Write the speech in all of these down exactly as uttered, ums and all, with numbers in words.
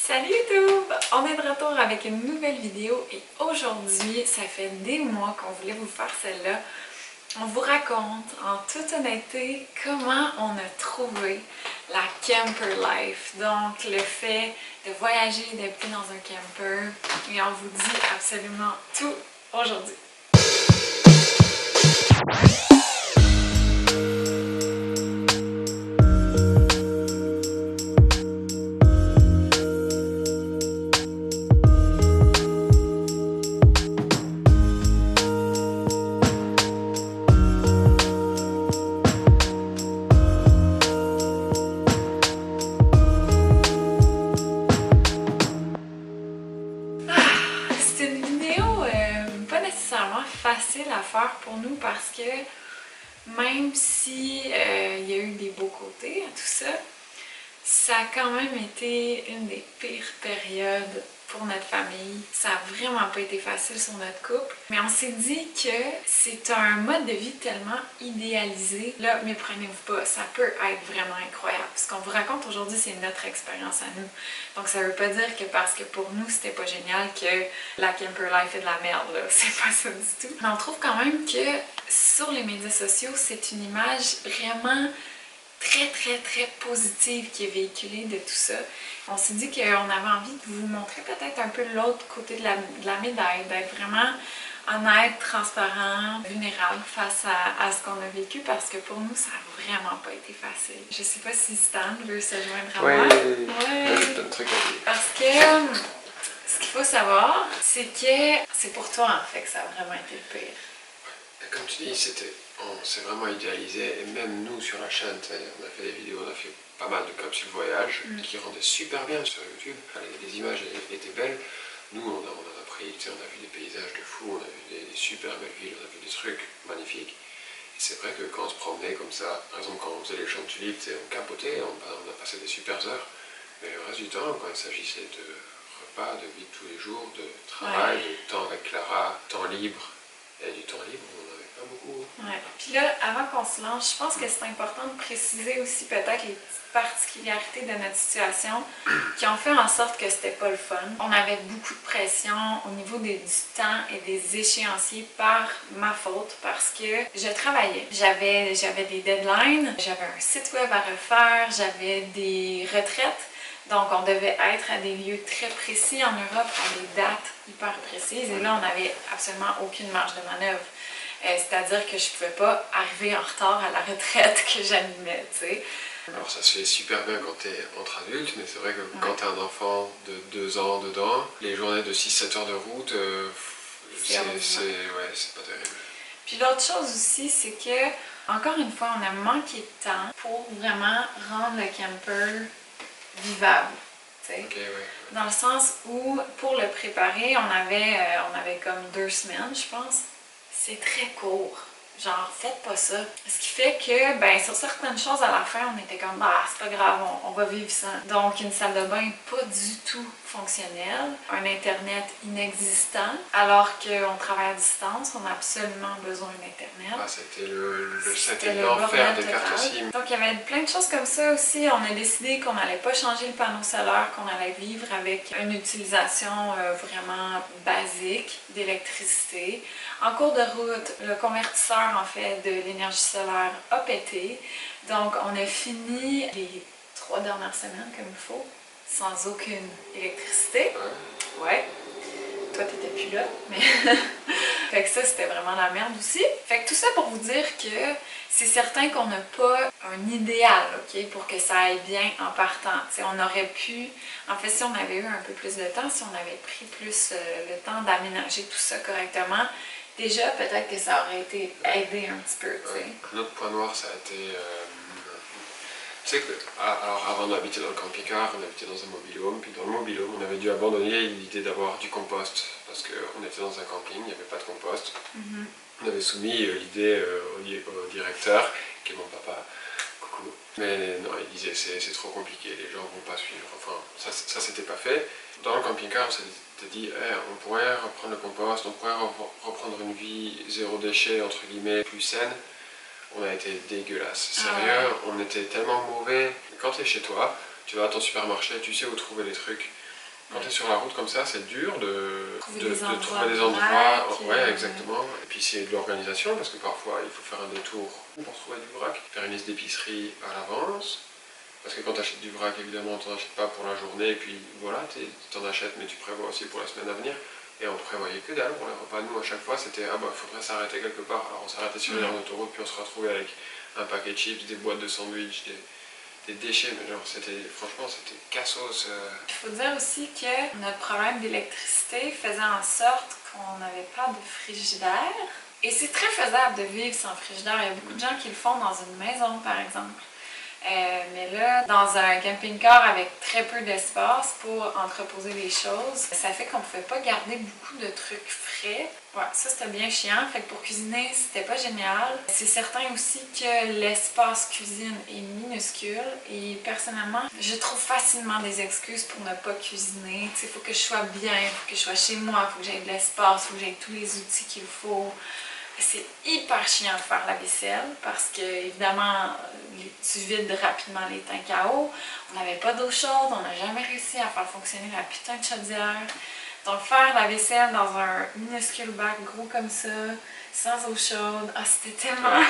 Salut YouTube! On est de retour avec une nouvelle vidéo et aujourd'hui, ça fait des mois qu'on voulait vous faire celle-là. On vous raconte en toute honnêteté comment on a trouvé la camper life. Donc le fait de voyager, d'habiter dans un camper et on vous dit absolument tout aujourd'hui. Facile à faire pour nous parce que même si euh, il y a eu des beaux côtés à tout ça, ça a quand même été une des pires périodes pour notre famille. Ça a vraiment pas été facile sur notre couple, mais on s'est dit que c'est un mode de vie tellement idéalisé. Là, méprenez-vous pas, ça peut être vraiment incroyable. Ce qu'on vous raconte aujourd'hui, c'est notre expérience à nous. Donc ça veut pas dire que parce que pour nous c'était pas génial que la camper life est de la merde, là. C'est pas ça du tout. Mais on trouve quand même que sur les médias sociaux, c'est une image vraiment très très très positive qui est véhiculée de tout ça. On s'est dit qu'on avait envie de vous montrer peut-être un peu l'autre côté de la, de la médaille, d'être vraiment honnête, transparent, vulnérable face à, à ce qu'on a vécu parce que pour nous, ça n'a vraiment pas été facile. Je sais pas si Stan veut se joindre à moi. Oui, ouais. j'ai un truc à dire. Parce que ce qu'il faut savoir, c'est que c'est pour toi en fait que ça a vraiment été le pire. Comme tu dis, c'était, on s'est vraiment idéalisé, et même nous sur la chaîne, on a fait des vidéos, on a fait pas mal de capsules voyage mm. qui rendaient super bien sur YouTube. Les, les images étaient belles. Nous, on, a, on en a pris, on a vu des paysages de fou, on a vu des, des super belles villes, on a vu des trucs magnifiques. Et c'est vrai que quand on se promenait comme ça, par exemple quand on faisait les champs de tulipes, on capotait, on, on a passé des super heures. Mais le reste du temps, quand il s'agissait de repas, de vie de tous les jours, de travail, ouais. de temps avec Clara, temps libre et du temps libre, on n'avait pas beaucoup. Ouais. Puis là, avant qu'on se lance, je pense que c'est important de préciser aussi peut-être les petites particularités de notre situation qui ont fait en sorte que c'était pas le fun. On avait beaucoup de pression au niveau des, du temps et des échéanciers par ma faute parce que je travaillais. J'avais j'avais des deadlines, j'avais un site web à refaire, j'avais des retraites. Donc, on devait être à des lieux très précis en Europe, à des dates hyper précises. Et là, on n'avait absolument aucune marge de manœuvre. Euh, C'est-à-dire que je ne pouvais pas arriver en retard à la retraite que j'animais, tu sais. Alors, ça se fait super bien quand tu es entre adultes, mais c'est vrai que ouais. quand tu es un enfant de deux ans dedans, les journées de six sept heures de route, euh, c'est ouais, pas terrible. Puis l'autre chose aussi, c'est que, encore une fois, on a manqué de temps pour vraiment rendre le camper vivable, tu sais. Okay, ouais. Dans le sens où, pour le préparer, on avait, euh, on avait comme deux semaines, je pense. C'est très court. Genre, faites pas ça. Ce qui fait que, ben, sur certaines choses, à la fin, on était comme, ah, c'est pas grave, on, on va vivre sans. Donc, une salle de bain pas du tout fonctionnelle, un Internet inexistant, alors qu'on travaille à distance, on a absolument besoin d'Internet. Ah, c'était le, le c'était l'enfer des cartes SIM. Donc, il y avait plein de choses comme ça aussi. On a décidé qu'on n'allait pas changer le panneau solaire, qu'on allait vivre avec une utilisation euh, vraiment basique d'électricité. En cours de route, le convertisseur en fait de l'énergie solaire a pété. Donc on a fini les trois dernières semaines comme il faut, sans aucune électricité. Ouais. Toi t'étais plus là, mais fait que ça c'était vraiment la merde aussi. Fait que tout ça pour vous dire que c'est certain qu'on n'a pas un idéal, ok, pour que ça aille bien en partant. T'sais, on aurait pu, en fait si on avait eu un peu plus de temps, si on avait pris plus euh, le temps d'aménager tout ça correctement, déjà, peut-être que ça aurait été aidé un petit peu, tu sais. Un autre point noir, ça a été... Euh, tu sais que, alors avant d'habiter dans le camping-car, on habitait dans un mobil-home, puis dans le mobil-home, on avait dû abandonner l'idée d'avoir du compost, parce qu'on était dans un camping, il n'y avait pas de compost. Mm-hmm. On avait soumis euh, l'idée euh, au, au directeur, qui est mon papa, coucou. Mais non, il disait c'est trop compliqué, les gens vont pas suivre, enfin, ça, ça c'était pas fait. Dans le camping-car, on s'est dit, hey, on pourrait reprendre le compost, on pourrait reprendre une vie zéro déchet, entre guillemets, plus saine. On a été dégueulasse. Sérieux, ah ouais. On était tellement mauvais. Quand tu es chez toi, tu vas à ton supermarché, tu sais où trouver les trucs. Quand ouais. tu es sur la route comme ça, c'est dur de trouver, de, des, de endroits trouver des endroits. vrac, ouais, euh... exactement. Et puis c'est de l'organisation parce que parfois il faut faire un détour pour trouver du vrac, faire une liste d'épicerie à l'avance. Parce que quand tu achètes du vrac, évidemment, tu n'en achètes pas pour la journée, et puis voilà, tu en achètes, mais tu prévois aussi pour la semaine à venir. Et on ne prévoyait que dalle pour les repas. Nous, à chaque fois, c'était ah bah, il faudrait s'arrêter quelque part. Alors on s'arrêtait sur une mmh. autoroute, puis on se retrouvait avec un paquet de chips, des boîtes de sandwich, des, des déchets. Mais genre, c'était, franchement, c'était cassos. Euh... Il faut dire aussi que notre problème d'électricité faisait en sorte qu'on n'avait pas de frigidaire. Et c'est très faisable de vivre sans frigidaire. Il y a beaucoup de gens qui le font dans une maison, par exemple. Euh, mais là, dans un camping-car avec très peu d'espace pour entreposer les choses, ça fait qu'on ne pouvait pas garder beaucoup de trucs frais. Ouais, ça c'était bien chiant. Fait que pour cuisiner, c'était pas génial. C'est certain aussi que l'espace cuisine est minuscule et personnellement, je trouve facilement des excuses pour ne pas cuisiner. Il faut que je sois bien, il faut que je sois chez moi, il faut que j'aie de l'espace, il faut que j'aie tous les outils qu'il faut. C'est hyper chiant de faire la vaisselle parce que, évidemment, tu vides rapidement les tanks à eau. On n'avait pas d'eau chaude, on n'a jamais réussi à faire fonctionner la putain de chaudière. Donc, faire la vaisselle dans un minuscule bac gros comme ça, sans eau chaude, ah, c'était tellement...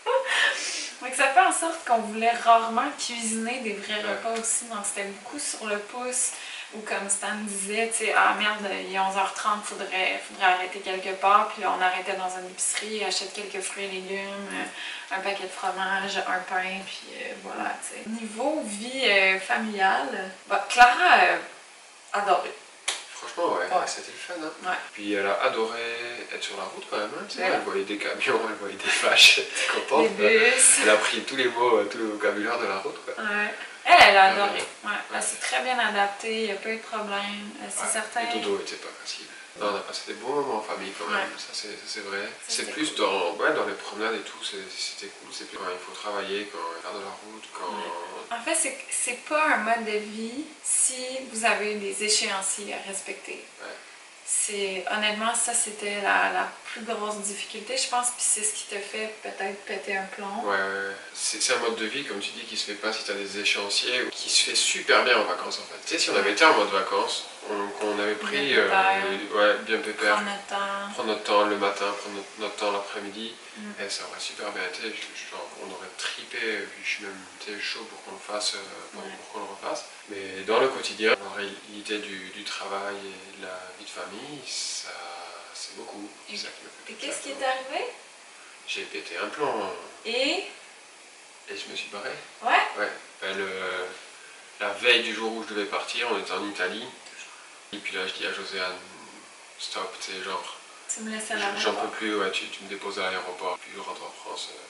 Donc, ça fait en sorte qu'on voulait rarement cuisiner des vrais repas aussi. Donc, c'était beaucoup sur le pouce. Ou comme Stan disait, tu sais, ah merde, il est onze heures trente, il faudrait, faudrait arrêter quelque part. Puis là, on arrêtait dans une épicerie, achète quelques fruits et légumes, euh, un paquet de fromage, un pain, puis euh, voilà, tu sais. Niveau vie euh, familiale, bah, Clara euh, adorait. Franchement, ouais, ouais. C'était le fun, hein. Ouais. Puis elle a adoré être sur la route quand même, hein, tu sais. Ouais. Elle voyait des camions, elle voyait des vaches, elle était contente. Des bus. Elle a pris tous les mots, tout le vocabulaire de la route, quoi. Ouais. Elle, elle a adoré. Ouais. Elle s'est très bien adaptée, il n'y a pas eu de problème. C'est ouais. certain. Le dodo était pas facile. Non, on a passé des bons moments en famille quand même, ouais. ça c'est vrai. C'est plus cool. dans, ouais, dans les promenades et tout, c'était cool. C'est plus quand il faut travailler, quand il faut faire de la route, quand... Ouais. En fait, c'est pas un mode de vie si vous avez des échéanciers à respecter. Ouais. C'est honnêtement, ça c'était la, la plus grosse difficulté, je pense, puis c'est ce qui te fait peut-être péter un plomb. Ouais, ouais. C'est un mode de vie, comme tu dis, qui se fait pas si tu as des échéanciers, qui se fait super bien en vacances en fait. Tu sais, si on avait été en mode vacances, on, qu'on avait pris bien pépère, euh, ouais, bien pépère, prendre notre temps, prendre notre temps le matin, prendre notre, notre temps l'après-midi, mm. et ça aurait super bien été. Genre, on aurait tripé, puis je suis même chaud pour qu'on le fasse, pour, ouais. pour qu'on le refasse. Mais dans le quotidien, la réalité du, du travail et de la vie de famille, ça, c'est beaucoup. Et, et qu'est-ce qui est arrivé? J'ai pété un plomb. Et Et je me suis barré. Ouais? Ouais. Ben, le, la veille du jour où je devais partir, on était en Italie. Et puis là, je dis à Joséanne, stop, tu sais, genre... Tu me laisses à l'aéroport. J'en peux plus, ouais, tu, tu me déposes à l'aéroport. Puis je rentre en France, euh,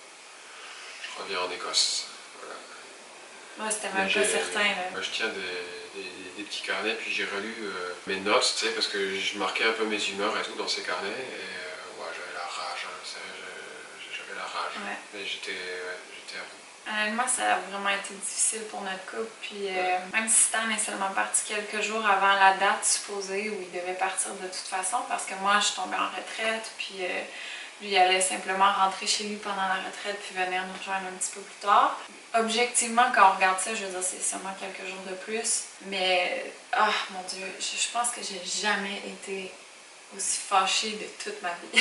je reviens en Écosse. Voilà. Ouais, c'était même pas certain. Là. Moi, je tiens des, des, des petits carnets, puis j'ai relu euh, mes notes, tu sais, parce que je marquais un peu mes humeurs et tout dans ces carnets. Et euh, ouais, j'avais la rage, hein, j'avais la rage. Ouais. Mais j'étais ouais, j'étais à bout. Honnêtement, ça a vraiment été difficile pour notre couple. Puis euh, même si Stan est seulement parti quelques jours avant la date supposée où il devait partir de toute façon, parce que moi, je tombais en retraite, puis euh, lui, il allait simplement rentrer chez lui pendant la retraite, puis venir nous rejoindre un petit peu plus tard. Objectivement, quand on regarde ça, je veux dire, c'est seulement quelques jours de plus. Mais, ah, oh, mon Dieu, je, je pense que j'ai jamais été aussi fâchée de toute ma vie.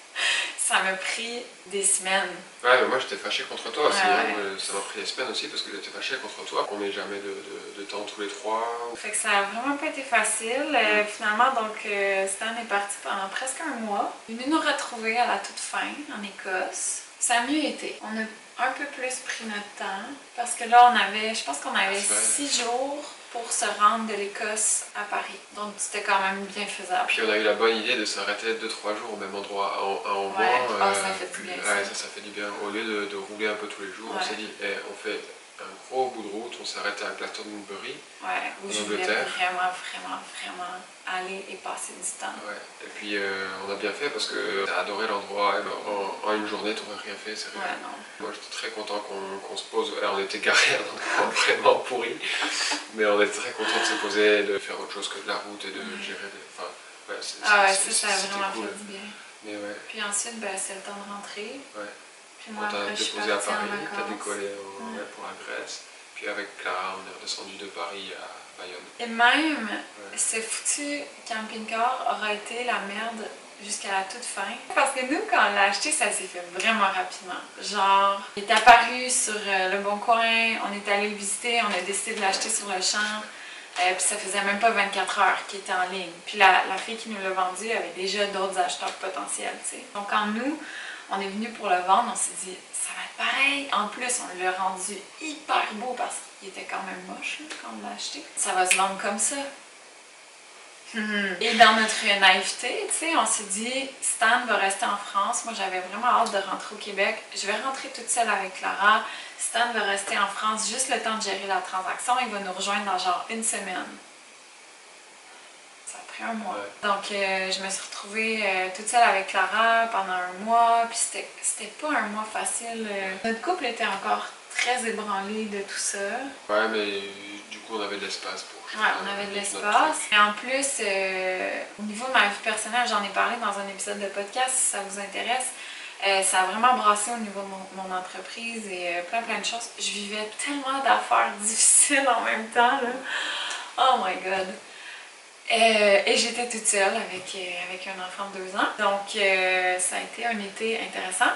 Ça m'a pris des semaines. Ouais, mais moi j'étais fâchée contre toi aussi. Ouais, hein. Ouais. Ça m'a pris des semaines aussi parce que j'étais fâchée contre toi. On met jamais de, de, de temps tous les trois. Fait que ça a vraiment pas été facile. Mm. Euh, finalement, donc, euh, Stan est parti pendant presque un mois. Il est venu nous retrouver à la toute fin en Écosse. Ça a mieux été. On a un peu plus pris notre temps parce que là, on avait, je pense qu'on avait six jours pour se rendre de l'Écosse à Paris. Donc c'était quand même bien faisable. Puis on a eu la bonne idée de s'arrêter deux trois jours au même endroit en, en ouais. mois. Oh, euh, ça fait du bien. Ouais, ça, ça fait du bien. Au lieu de, de rouler un peu tous les jours, ouais. on s'est dit, eh, on fait un gros bout de route, on s'est arrêté à Glastonbury, ouais, où je voulais vraiment, vraiment, vraiment aller et passer du temps. Ouais. Et puis euh, on a bien fait parce que t'as adoré l'endroit, en, en une journée t'aurais rien fait, c'est ouais, non. Moi j'étais très content qu'on qu'on se pose, alors on était garés à un endroit vraiment pourri, mais on était très content de se poser, de faire autre chose que de la route et de mm. gérer des... Enfin, ouais, c est, ah ouais, c est, ça, ça a vraiment cool. fait du bien. Mais ouais. Puis ensuite, ben, c'est le temps de rentrer. Ouais. Puis moi, on t'a déposé à Paris, t'as décollé mm. ouais, pour la Grèce. Puis avec Clara, on est redescendu de Paris à Bayonne. Et même, Ouais. ce foutu camping-car aura été la merde jusqu'à la toute fin. Parce que nous, quand on l'a acheté, ça s'est fait vraiment rapidement. Genre, il est apparu sur euh, Le Bon Coin, on est allé le visiter, on a décidé de l'acheter sur le champ. Euh, puis ça faisait même pas vingt-quatre heures qu'il était en ligne. Puis la, la fille qui nous l'a vendu avait déjà d'autres acheteurs potentiels, tu sais. Donc quand nous, on est venu pour le vendre, on s'est dit, ça va être pareil. En plus, on l'a rendu hyper beau parce qu'il était quand même moche là, quand on l'a acheté. Ça va se vendre comme ça. Et dans notre naïveté, tu sais, on s'est dit, Stan va rester en France. Moi, j'avais vraiment hâte de rentrer au Québec. Je vais rentrer toute seule avec Clara. Stan va rester en France juste le temps de gérer la transaction. Il va nous rejoindre dans genre une semaine. Ça a pris un mois. Ouais. Donc, euh, je me suis retrouvée euh, toute seule avec Clara pendant un mois. Puis c'était, c'était pas un mois facile. Notre couple était encore très ébranlé de tout ça. Ouais, mais du coup, on avait de l'espace pour... Ouais, on avait de l'espace. Et en plus, euh, au niveau de ma vie personnelle, j'en ai parlé dans un épisode de podcast, si ça vous intéresse. Euh, ça a vraiment brassé au niveau de mon, mon entreprise et euh, plein plein de choses. Je vivais tellement d'affaires difficiles en même temps, là. Oh my god! Euh, et j'étais toute seule avec, euh, avec un enfant de deux ans. Donc, euh, ça a été un été intéressant.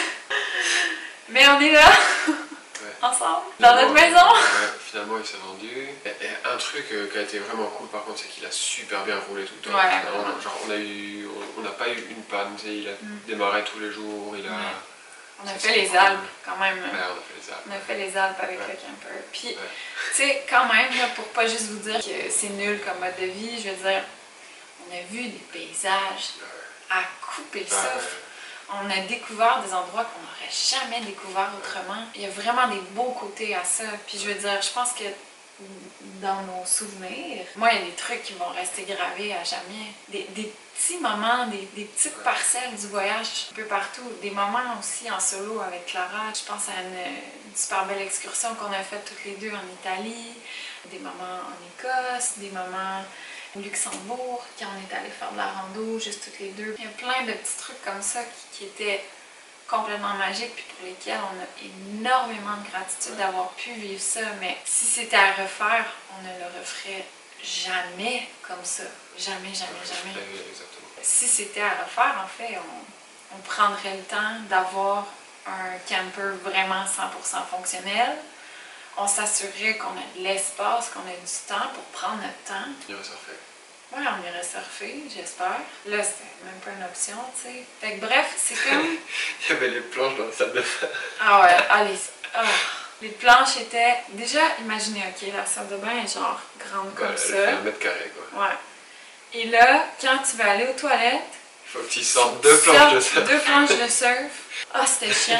Mais on est là! Ouais. Ensemble, dans notre maison. Ouais, finalement il s'est vendu. Et, et un truc euh, qui a été vraiment cool par contre, c'est qu'il a super bien roulé tout le temps. Ouais, on, genre on a eu, on n'a pas eu une panne, tu sais, il a mm. démarré tous les jours, il a... Ouais. On a fait les Alpes quand même. Ouais, on a fait les Alpes. On a fait les Alpes avec ouais. le camper. Puis, ouais. tu sais, quand même, là, pour pas juste vous dire que c'est nul comme mode de vie, je veux dire, on a vu des paysages ouais. à couper le souffle. Ouais. On a découvert des endroits qu'on n'aurait jamais découvert autrement. Il y a vraiment des beaux côtés à ça. Puis je veux dire, je pense que dans nos souvenirs, moi, il y a des trucs qui vont rester gravés à jamais. Des, des petits moments, des, des petites parcelles du voyage un peu partout. Des moments aussi en solo avec Clara. Je pense à une, une super belle excursion qu'on a faite toutes les deux en Italie. Des moments en Écosse, des moments... au Luxembourg, quand on est allé faire de la rando, juste toutes les deux. Il y a plein de petits trucs comme ça qui, qui étaient complètement magiques, puis pour lesquels on a énormément de gratitude d'avoir pu vivre ça. Mais si c'était à refaire, on ne le referait jamais comme ça. Jamais, jamais, jamais. Exactement. Si c'était à refaire, en fait, on, on prendrait le temps d'avoir un camper vraiment cent pour cent fonctionnel. On s'assurerait qu'on a de l'espace, qu'on a du temps pour prendre notre temps. On irait surfer. Ouais, on irait surfer, j'espère. Là, c'était même pas une option, tu sais. Fait que bref, c'est comme... Il y avait les planches dans la salle de bain. Ah ouais, allez. Oh. Les planches étaient... Déjà, imaginez, ok, la salle de bain est genre grande comme ouais, ça. Elle fait un mètre carré, quoi. Ouais. Et là, quand tu vas aller aux toilettes... Il faut que tu sortes deux planches de surf. Deux planches de surf. Ah, oh, c'était chiant.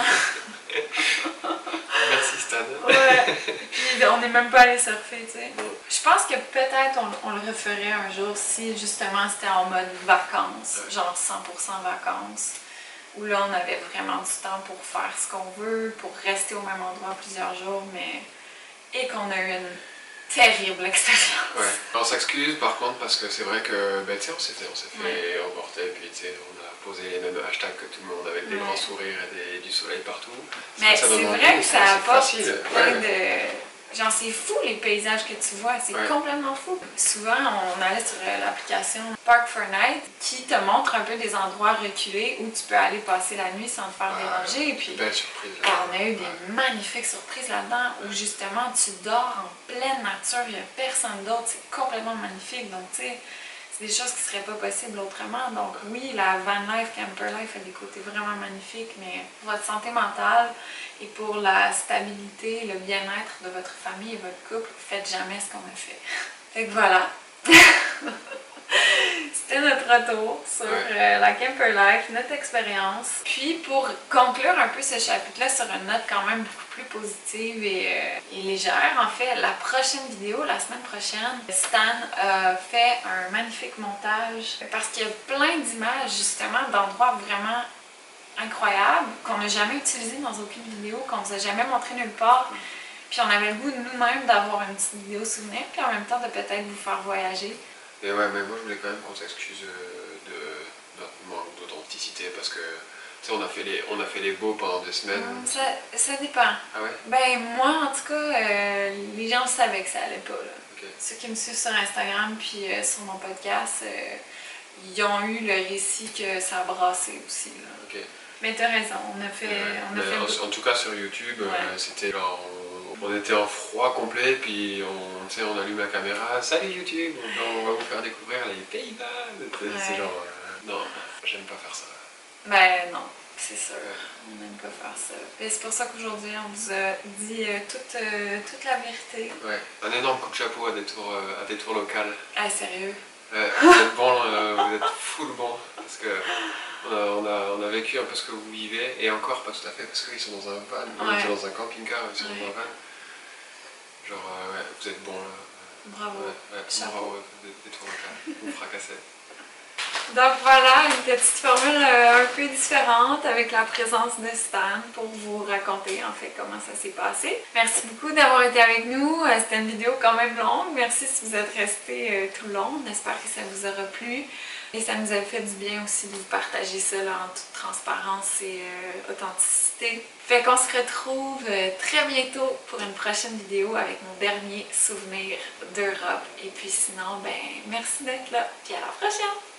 Merci Stan. Ouais, puis on n'est même pas allé surfer, tu sais. Je pense que peut-être on, on le referait un jour si justement c'était en mode vacances, ouais. Genre cent pour cent vacances, où là on avait vraiment du temps pour faire ce qu'on veut, pour rester au même endroit plusieurs jours, mais... et qu'on a eu une terrible expérience. Ouais, on s'excuse par contre parce que c'est vrai que, ben tu sais, on s'est fait, on s'est fait ouais. emporter, puis tu sais, on a posé les mêmes hashtags que tout le monde avec des ouais. grands sourires et des, du soleil partout. Mais c'est vrai que ça apporte plein ouais. de... Genre c'est fou les paysages que tu vois, c'est ouais. complètement fou. Souvent on allait sur l'application Park for Night qui te montre un peu des endroits reculés où tu peux aller passer la nuit sans te faire ah, déranger. Et puis belle surprise, là. On a eu des ouais. magnifiques surprises là-dedans où justement tu dors en pleine nature, il n'y a personne d'autre, c'est complètement magnifique. Donc tu sais, c'est des choses qui ne seraient pas possibles autrement. Donc oui, la van life, camper life a des côtés vraiment magnifiques, mais pour votre santé mentale et pour la stabilité, le bien-être de votre famille et votre couple, faites jamais ce qu'on a fait. Fait que voilà. C'était notre retour sur euh, la camper life, notre expérience. Puis pour conclure un peu ce chapitre-là sur une note quand même beaucoup plus positive et, euh, et légère, en fait, la prochaine vidéo, la semaine prochaine, Stan a fait un magnifique montage parce qu'il y a plein d'images justement d'endroits vraiment incroyables qu'on n'a jamais utilisés dans aucune vidéo, qu'on ne vous a jamais montré nulle part. Puis on avait le goût de nous-mêmes d'avoir une petite vidéo souvenir, puis en même temps de peut-être vous faire voyager. Et ouais, mais moi je voulais quand même qu'on s'excuse de notre manque d'authenticité parce que tu sais, on a fait les on a fait les beaux pendant des semaines. Ça, ça dépend. Ah ouais? Ben moi en tout cas, euh, les gens savaient que ça allait pas là. Ok. Okay. Ceux qui me suivent sur Instagram puis euh, sur mon podcast, euh, ils ont eu le récit que ça a brassé aussi. Là. Okay. Mais t'as raison, on a fait... Ouais. On a fait en, en tout cas sur YouTube, ouais. euh, c'était genre... On, on était en froid complet, puis on, tu sais, on allume la caméra. Salut YouTube, on, on va vous faire découvrir les Pays-Bas. Ouais. C'est genre... Euh, non, j'aime pas faire ça. Ben non, c'est sûr. Ouais. On n'aime pas faire ça. Et c'est pour ça qu'aujourd'hui, on vous a dit euh, toute, euh, toute la vérité. Ouais, un énorme coup de chapeau à des tours, euh, à des tours locales. Ah, sérieux? Ouais, vous êtes bon, euh, vous êtes full bon, parce que on a, on, a, on a vécu un peu ce que vous vivez, et encore pas tout à fait, parce qu'ils sont dans un van, on ouais. était dans un camping-car, ils sont ouais. dans un van. Genre, euh, ouais, vous êtes bon là. Bravo. Ouais, ouais, bravo, des, des tours locales, vous fracassez. Donc voilà, une petite formule euh, un peu différente avec la présence de Stan pour vous raconter en fait comment ça s'est passé. Merci beaucoup d'avoir été avec nous. Euh, C'était une vidéo quand même longue. Merci si vous êtes restés euh, tout le long. On espère que ça vous aura plu. Et ça nous a fait du bien aussi de vous partager ça là, en toute transparence et euh, authenticité. Fait qu'on se retrouve euh, très bientôt pour une prochaine vidéo avec mon dernier souvenir d'Europe. Et puis sinon, ben merci d'être là. Puis à la prochaine!